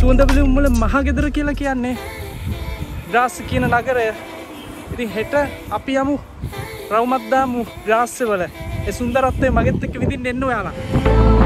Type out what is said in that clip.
සුවඳවිලුම් වල මහගෙදර කියලා කියන්නේ ග්‍රාස් කියන නගරය. ඉතින් හෙට අපි යමු රවුමත් දාමු ග්‍රාස් වල. ඒ සුන්දරත්වය මගෙත් එක්ක විඳින්න එන්න ඔයාලා.